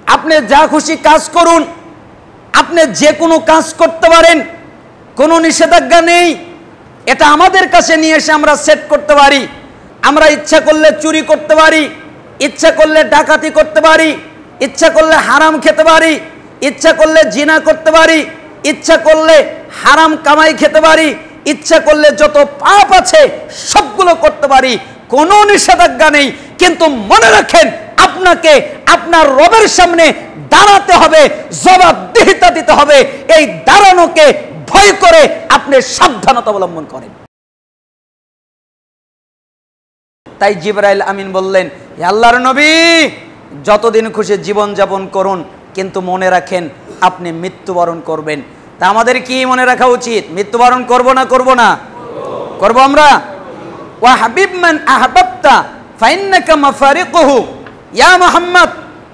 আপনি যা খুশি কাজ করুন, আপনি যে কোনো কাজ করতে পারেন, কোনো নিষেধাজ্ঞা নেই। এটা আমাদের কাছে নিয়ে এসে আমরা সেট করতে পারি। আমরা ইচ্ছা করলে চুরি করতে পারি, ইচ্ছা করলে ডাকাতি করতে পারি, ইচ্ছা করলে হারাম খেতে পারি, ইচ্ছা করলে জিনা করতে পারি, ইচ্ছা করলে হারাম কামাই খেতে পারি, ইচ্ছা করলে যত পাপ আছে সবগুলো করতে পারি, কোনো নিষেধাজ্ঞা নেই। কিন্তু মনে রাখেন, আপনাকে আপনার রবের সামনে দাঁড়াতে হবে, জবাবদিহিতা দিতে হবে। এই দাঁড়ানোকে ভয় করে আপনি সাবধানতা অবলম্বন করেন। তাই জিবরাইল আমিন বললেন, হে আল্লাহর নবী, যতদিন খুশি জীবন যাপন করুন, কিন্তু মনে রাখেন আপনি মৃত্যুবরণ করবেন। তা আমাদের কি মনে রাখা উচিত? মৃত্যুবরণ করব না করব না? করব আমরা। ওয়া হাবিব মান আহবাবতা ফাইন্নাকা মাফারিকুহু, ইয়া মুহাম্মদ,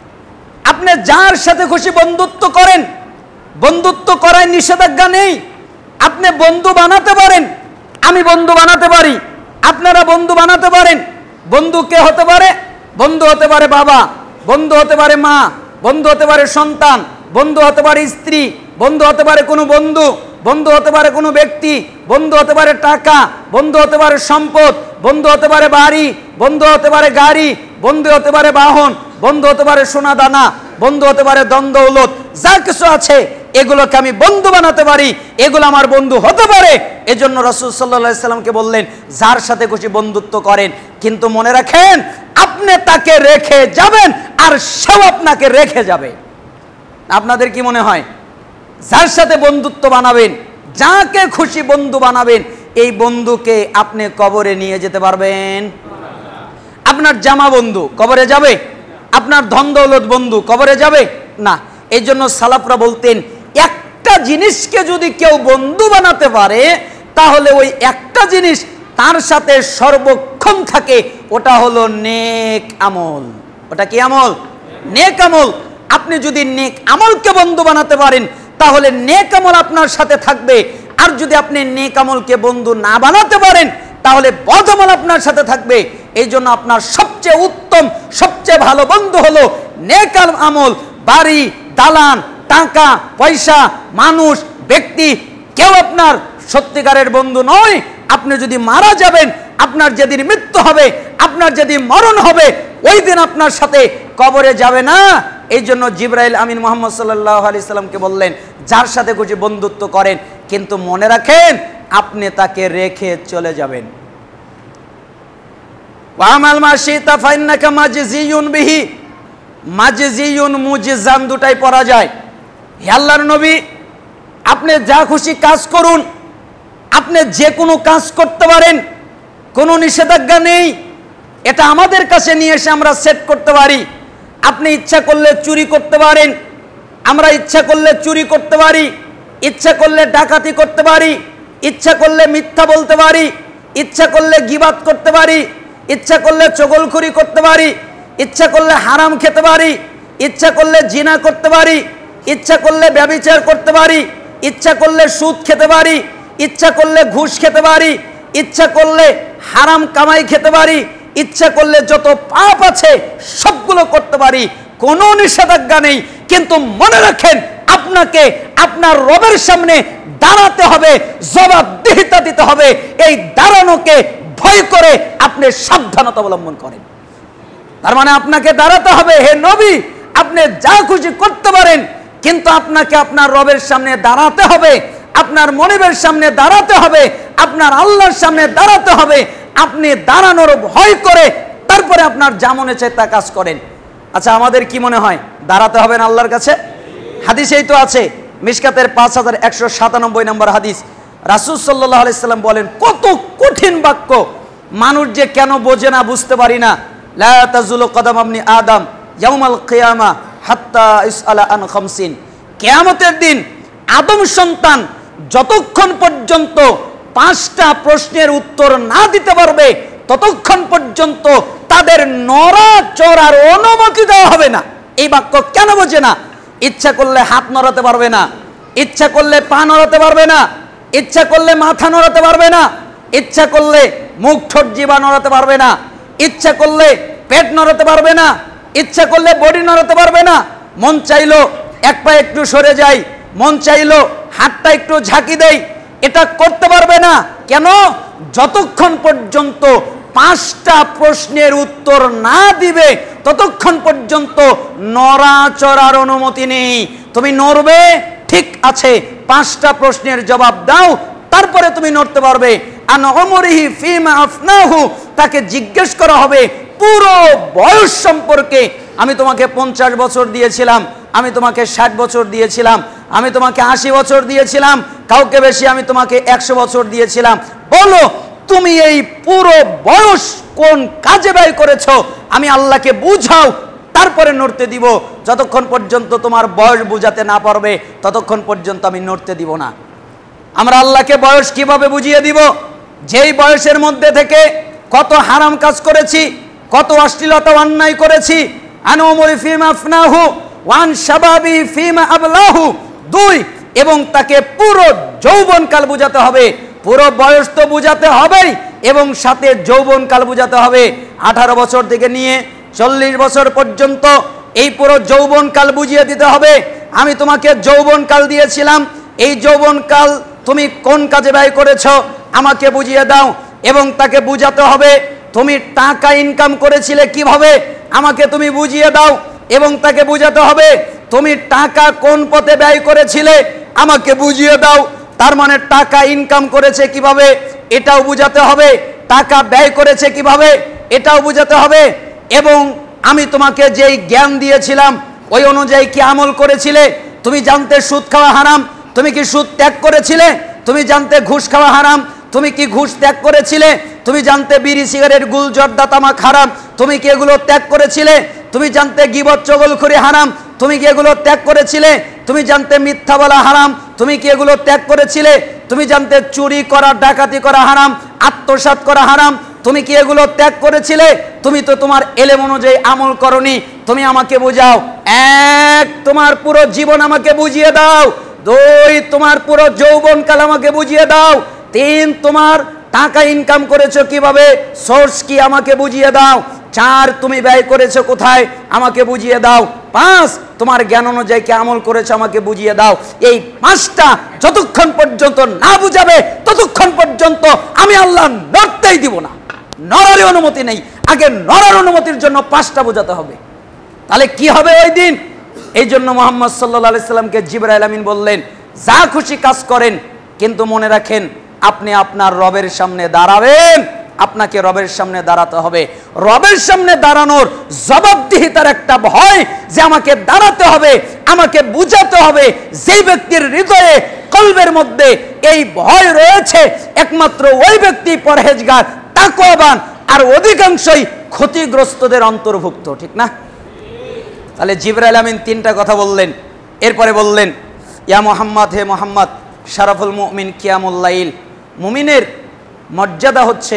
আপনি যার সাথে খুশি বন্ধুত্ব করেন, বন্ধুত্ব করায় নিষেধাজ্ঞা নেই। আপনি বন্ধু বানাতে পারেন, আমি বন্ধু বানাতে পারি, আপনারা বন্ধু বানাতে পারেন। বন্ধু কে হতে পারে? বন্ধু হতে পারে বাবা, বন্ধু হতে পারে মা, বন্ধু হতে পারে সন্তান, বন্ধু হতে পারে স্ত্রী, বন্ধু হতে পারে কোনো বন্ধু, বন্ধু হতে পারে কোনো ব্যক্তি, বন্ধু হতে পারে টাকা, বন্ধু হতে পারে সম্পদ, বন্ধু হতে পারে বাড়ি, বন্ধু হতে পারে গাড়ি, বন্ধু হতে পারে বাহন, বন্ধু হতে পারে সোনা দানা, বন্ধু হতে পারে ধন দৌলত, যা কিছু আছে এগুলোকে আমি বন্ধু বানাতে পারি, এগুলো আমার বন্ধু হতে পারে। এজন্য রাসূল সাল্লাল্লাহু আলাইহি সাল্লামকে বললেন, যার সাথে খুশি বন্ধুত্ব করেন, কিন্তু মনে রাখেন আপনি তাকে রেখে যাবেন আর সেও আপনাকে রেখে যাবে। আপনাদের কি মনে হয়, যার সাথে বন্ধুত্ব বানাবেন, যাকে খুশি বন্ধু বানাবেন, এই বন্ধুকে আপনি কবরে নিয়ে যেতে পারবেন? আপনার জামা বন্ধু কবরে যাবে? আপনার ধন দৌলত বন্ধু কবরে যাবে না। এই জন্য সালাফরা বলতেন, একটা জিনিসকে যদি কেউ বন্ধু বানাতে পারে, তাহলে ওই একটা জিনিস তার সাথে সর্বক্ষণ থাকে, ওটা হলো নেক আমল। ওটা কি আমল? নেক আমল। আপনি যদি নেক আমলকে বন্ধু বানাতে পারেন, তাহলে নেক আমল আপনার সাথে থাকবে। আর যদি আপনি নেক আমলকে বন্ধু না বানাতে পারেন, তাহলে বদ আমল আপনার সাথে থাকবে। এই জন্য আপনার সবচেয়ে উত্তম, সবচেয়ে ভালো বন্ধু হলো নেক আমল। বাড়ি, দালান, টাকা পয়সা, মানুষ, ব্যক্তি কেউ আপনার সত্যিকারের বন্ধু নয়। আপনি যদি মারা যাবেন, আপনার যেদিন মৃত্যু হবে, আপনার যেদিন মরণ হবে, ওই দিন আপনার সাথে কবরে যাবে না। এই জন্য জিবরাইল আমিন মুহাম্মদ সাল্লাল্লাহু আলাইহি সাল্লামকে বললেন, যার সাথে খুশি বন্ধুত্ব করেন, কিন্তু মনে রাখেন আপনি তাকে রেখে চলে যাবেন। ওয়ামাল মাশিতা ফাইন্নাকা মাজজিয়ুন বিহি, মাজজিয়ুন মুজজাম দুটাই পড়া যায়। হে আল্লাহর নবী, আপনি যা খুশি কাজ করুন, আপনি যে কোনো কাজ করতে পারেন, কোনো নিষেধাজ্ঞা নেই। এটা আমাদের কাছে নিয়ে এসে আমরা সেট করতে পারি। আপনি ইচ্ছা করলে চুরি করতে পারেন, আমরা ইচ্ছা করলে চুরি করতে পারি, ইচ্ছা করলে ডাকাতি করতে পারি, ইচ্ছা করলে মিথ্যা বলতে পারি, ইচ্ছা করলে গীবাত করতে পারি, ইচ্ছা করলে চগলখুরি করতে পারি, ইচ্ছা করলে হারাম খেতে পারি, ইচ্ছা করলে জিনা করতে পারি, ইচ্ছা করলে ব্যভিচার করতে পারি, ইচ্ছা করলে সুদ খেতে পারি, ইচ্ছা করলে ঘুষ খেতে পারি, ইচ্ছা করলে হারাম কামাই খেতে পারি, ইচ্ছা করলে যত পাপ আছে সবগুলো করতে পারি, কোনো নিষেধাজ্ঞা নেই। কিন্তু মনে রাখেন আপনাকে আপনার রবের সামনে দাঁড়াতে হবে, জবাবদিহিতা দিতে হবে। এই দাঁড়ানোকে ভয় করে আপনি সাবধানতা অবলম্বন করেন। তার মানে আপনাকে দাঁড়াতে হবে। হে নবী, আপনি যা খুশি করতে পারেন, কিন্তু আপনাকে আপনার রবের সামনে দাঁড়াতে হবে, আপনার মনিবের সামনে দাঁড়াতে হবে, আপনার আল্লাহর সামনে দাঁড়াতে হবে। আপনি দাঁড়ানোর ভয় করে তারপরে আপনার যা মনে চায় তা কাজ করেন। আচ্ছা, আমাদের কি মনে হয় দাঁড়াতে হবে না আল্লাহর কাছে? হাদিসেই তো আছে, মিশকাতের 5197 নম্বর হাদিস, রাসূল সাল্লাল্লাহু আলাইহি সাল্লাম বলেন, কত কঠিন বাক্য, মানুষ যে কেন বোঝে না বুঝতে পারি না। লা তাজুলু কদম ইবনি আদম ইয়াউমাল কিয়ামা হাত্তা ইসআলা আন খামসিন। কিয়ামতের দিন আদম সন্তান যতক্ষণ পর্যন্ত 5টা প্রশ্নের উত্তর না দিতে পারবে, ততক্ষণ পর্যন্ত তাদের নড়াচড়ার অনুমতি দেওয়া হবে না। এই বাক্য কেন বোঝে না? ইচ্ছা করলে হাত নড়াতে পারবে না, ইচ্ছা করলে পা নড়াতে পারবে না, ইচ্ছা করলে মাথা নড়াতে পারবে না, ইচ্ছা করলে মুখ ঠোঁট জিহ্বা নড়াতে পারবে না, ইচ্ছা করলে পেট নড়াতে পারবে না, ইচ্ছা করলে বডি নড়াতে পারবে না, মন চাইলো এক পা একটু সরে যাই, মন চাইলো হাতটা একটু ঝাঁকি দেই, এটা করতে পারবে না। কেন? যতক্ষণ পর্যন্ত 5টা প্রশ্নের উত্তর না দিবে ততক্ষণ পর্যন্ত নড়াচড়ার অনুমতি নেই। তুমি নড়বে, ঠিক আছে, 5টা প্রশ্নের জবাব দাও, তারপরে তুমি নড়তে পারবে। আন উমরিহি ফিমা আফনাহু, তাকে জিজ্ঞেস করা হবে পুরো বয়স সম্পর্কে। আমি তোমাকে 50 বছর দিয়েছিলাম, আমি তোমাকে 60 বছর দিয়েছিলাম, আমি তোমাকে 80 বছর দিয়েছিলাম, কাউকে বেশি আমি তোমাকে 100 বছর দিয়েছিলাম। বলো তুমি এই পুরো বয়স কোন কাজে ব্যয় করেছো? আমি আল্লাহকে বুঝাও, তারপরে নড়তে দিব। যতক্ষণ পর্যন্ত তোমার বয়স বুঝাতে না পারবে ততক্ষণ পর্যন্ত আমি নড়তে দিব না। আমরা আল্লাহকে বয়স কিভাবে বুঝিয়ে দিব? যেই বয়সের মধ্যে থেকে কত হারাম কাজ করেছি, কত অশ্লীলতা অন্যায় করেছি। আন উমরি ফিমা আফনাহু ওয়ান শাবাবি ফিমা আবলাহু। 2, এবং তাকে পুরো যৌবনকাল বুঝাতে হবে। পুরো বয়স তো বুঝাতে হবেই, এবং সাথে যৌবনকাল বুঝাতে হবে। 18 বছর থেকে নিয়ে 40 বছর পর্যন্ত এই পুরো যৌবনকাল বুঝিয়ে দিতে হবে। আমি তোমাকে যৌবনকাল দিয়েছিলাম, এই যৌবনকাল তুমি কোন কাজে ব্যয় করেছো আমাকে বুঝিয়ে দাও। এবং তাকে বুঝাতে হবে তুমি টাকা ইনকাম করেছিলে কিভাবে, আমাকে তুমি বুঝিয়ে দাও। এবং তাকে বুঝাতে হবে তুমি টাকা কোন পথে ব্যয় করেছিলে, আমাকে বুঝিয়ে দাও। তার মানে টাকা ইনকাম করেছে কিভাবে এটাও বুঝাতে হবে, টাকা ব্যয় করেছে কিভাবে এটাও বুঝাতে হবে। এবং আমি তোমাকে যেই জ্ঞান দিয়েছিলাম ওই অনুযায়ী কি আমল করেছিলে? তুমি জানতে সুদ খাওয়া হারাম, তুমি কি সুদ ত্যাগ করেছিলে? তুমি জানতে ঘুষ খাওয়া হারাম, তুমি কি ঘুষ ত্যাগ করেছিলে? তুমি জানতে বিড়ি সিগারেট গুল জর্দা তামাক হারাম, তুমি কি এগুলো ত্যাগ করেছিলে? তুমি জানতে গীবত চগলখড়ি হারাম, তুমি কি এগুলো ত্যাগ করেছিলে? তুমি জানতে মিথ্যা বলা হারাম, তুমি কি এগুলো ত্যাগ করেছিলে? তুমি জানতে চুরি করা ডাকাতি করা হারাম, আত্মসাৎ করা হারাম, তুমি কি এগুলো ত্যাগ করেছিলে? তুমি তো তোমার এলেম অনুযায়ী আমল করনি। তুমি আমাকে বুঝাও। 1, তোমার পুরো জীবন আমাকে বুঝিয়ে দাও। 2, তোমার পুরো যৌবনকাল আমাকে বুঝিয়ে দাও। 3, তোমার টাকা ইনকাম করেছো কিভাবে, সোর্স কি আমাকে বুঝিয়ে দাও। 4, তুমি ব্যয় করেছো কোথায় আমাকে বুঝিয়ে দাও। 5, তোমার জ্ঞান অনুযায়ী কি আমল করেছো আমাকে বুঝিয়ে দাও। এই 5টা যতক্ষণ পর্যন্ত না বুঝাবে ততক্ষণ পর্যন্ত আমি আল্লাহ নড়তেই দিব না। নড়ার অনুমতি নেই, আগে নড়ার অনুমতির জন্য 5টা বোঝাতে হবে। তাহলে কি হবে ওই দিন? এই জন্য মুহাম্মদ সাল্লাল্লাহু আলাইহি সাল্লামকে জিবরাইল আমিন বললেন যা খুশি কাজ করেন, কিন্তু মনে রাখেন আপনি আপনার রবের সামনে দাঁড়াবেন, আপনাকে রবের সামনে দাঁড়াতে হবে। রবের সামনে দাঁড়ানোর জবাবদিহিতার একটা ভয় যে আমাকে দাঁড়াতে হবে, আমাকে বুঝাতে হবে। যেই ব্যক্তির হৃদয়ে কলবের মধ্যে এই ভয় রয়েছে একমাত্র ওই ব্যক্তি পরহেজগার, তাকওয়াবান, আর অধিকাংশই ক্ষতিগ্রস্তদের অন্তর্ভুক্ত, ঠিক না? তাহলে জিবরাইল আমিন 3টা কথা বললেন। এরপরে বললেন ইয়া মুহাম্মদ, হে মুহাম্মদ, শারাফুল মুমিন কিয়ামুল লাইল, মুমিনের মর্যাদা হচ্ছে,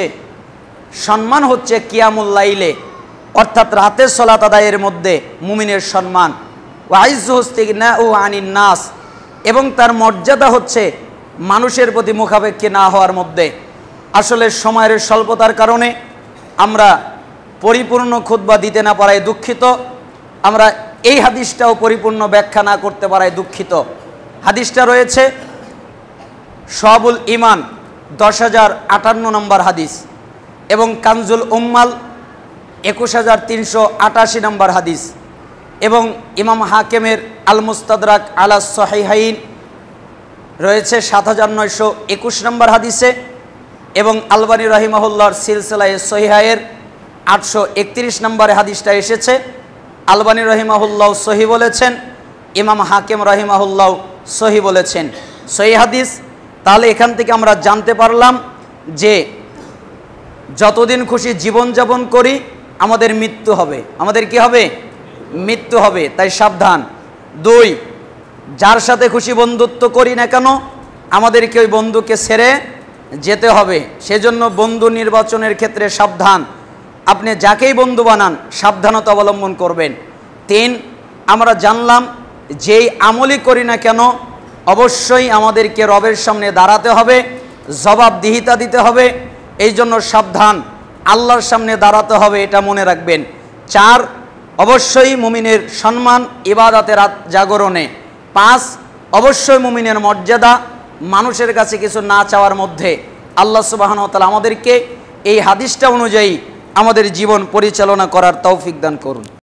সম্মান হচ্ছে কিয়ামুল লাইলে, অর্থাৎ রাতের সালাত আদায়ের মধ্যে মুমিনের সম্মান। ওয়াইজ্জু ইস্তিগনাউ আনিন নাস, এবং তার মর্যাদা হচ্ছে মানুষের প্রতি মুখাপেক্ষী না হওয়ার মধ্যে। আসলে সময়ের স্বল্পতার কারণে আমরা পরিপূর্ণ খুতবা দিতে না পারায় দুঃখিত। আমরা এই হাদিসটাও পরিপূর্ণ ব্যাখ্যা না করতে পারায় দুঃখিত। হাদিসটা রয়েছে শুআবুল ঈমান 10,058 নম্বর হাদিস, এবং কানজুল উম্মাল 21,388 নম্বর হাদিস, এবং ইমাম হাকিমের আল মুস্তাদরাক আলা সহিহাইন রয়েছে 7,921 নম্বর হাদিসে, এবং আলবানী রাহিমাহুল্লাহর সিলসিলায়ে সহিহায়ের 831 নম্বরে হাদিসটা এসেছে। আলবানী রাহিমাহুল্লাহ সহি বলেছেন, ইমাম হাকিম রাহিমাহুল্লাহ সহি বলেছেন, সহি হাদিস। তাহলে এখান থেকে আমরা জানতে পারলাম যে যতদিন খুশি জীবনযাপন করি আমাদের মৃত্যু হবে। আমাদের কি হবে? মৃত্যু হবে, তাই সাবধান। 2, যার সাথে খুশি বন্ধুত্ব করি না কেন আমাদেরকে ওই বন্ধুকে ছেড়ে যেতে হবে। সেজন্য বন্ধু নির্বাচনের ক্ষেত্রে সাবধান। আপনি যাকেই বন্ধু বানান সাবধানতা অবলম্বন করবেন। 3, আমরা জানলাম যেই আমলই করি না কেন অবশ্যই আমাদেরকে রবের সামনে দাঁড়াতে হবে, জবাবদিহিতা দিতে হবে। এই জন্য সাবধান, আল্লাহর সামনে দাঁড়াতে হবে, এটা মনে রাখবেন। 4, অবশ্যই মুমিনের সম্মান ইবাদতের জাগরণে। 5 অবশ্যই মুমিনের মর্যাদা মানুষের কাছে কিছু না চাওয়ার মধ্যে। আল্লাহ সুবহানাহু ওয়া তাআলা আমাদেরকে এই হাদিসটা অনুযায়ী আমাদের জীবন পরিচালনা করার তৌফিক দান করুন।